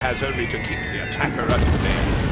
has only to keep the attacker at bay.